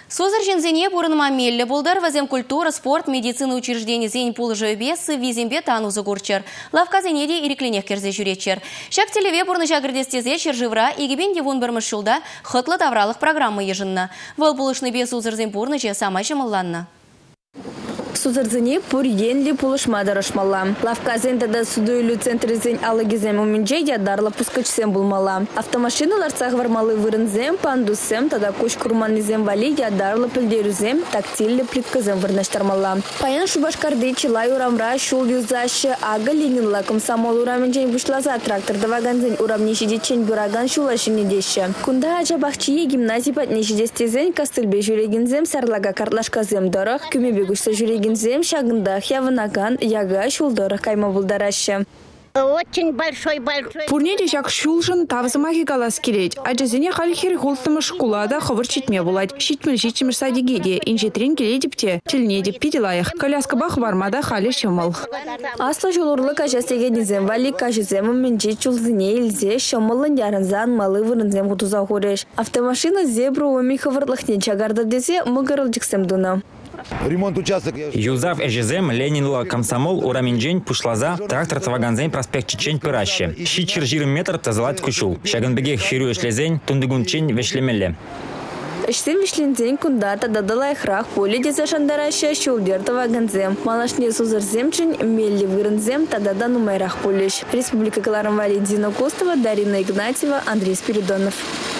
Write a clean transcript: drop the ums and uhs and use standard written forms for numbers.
Созыр жензене бұрыныма мелі болдар вазем культура, спорт, медицина учреждений зен пулы жөбесі визембе танузы көрчер. Лавка зенеде ирекленек керзе жүретчер. Шак телеве бұрны жагырдестезе шерживра егебен девон бірміш жылда хытлы тавралық программы ежынна. Вол бұлышны бес узырзен бұрны же самай жымылланна. Сузырзыне пурьенли пулышмады рашмалла. Лавказентада судуйлю центризен алыгизем уминже ядарлы пускачсем булмала. Автомашиналар сағвармалы вырынзем, пандусем, тада куш курманлизем вали ядарлы пілдерузем, тактильли плитказем вырнаштармалла. Паян шубашкарды чилай урамра шул юзашы ага ленинла комсомол ураменжен бушлаза тракторда ваганзен урамнешиде чен бураган шулашыне деші. Кунда ажабахчие гимназий патнешидестезен кастылбе жүрегінзем сарлага картлашказем дорог, күмебегушса жүрегін зем шагында хявынаган яга шулдоры кайма булдарашы. Очень большой. Пурнеде жак шулжын тавзымахи галас келет. Аджазине халихер холтымы шкулада ховыр читме булать. Шитмір садигеде. Инжетрин келедіпте. Тілнедіп пиделайық. Коляска бақ бармада хали шымыл. Аслы жолурлы кажастеге низем вали кажызем менже чулзыне илзе шымылын ярынзан малы вырынзем хутуза хореш. Автомашина зебру оми хывырлықне чагарды дезе мұгырылжықсем дуна. Ремонт участок. Юзав Эжезем, Ленинла, Комсомол, Ураменджень, Пушлаза, трактор Таваганзень, проспект Чечень, Пыраще. Щичер жирым метр тазалать кушул. Шаганбеге хирю эшлезень, тундыгунчень вешлемелле. Эштен вишлензень кундата дадалайхрах поле дезе шандараще шулдер Таваганзем. Малашне сузырземчень, мелли вырынзем тадада нумайрах полеш. Республика Кларам Валентина Костова, Дарина Игнатьева, Андрей Спиридонов.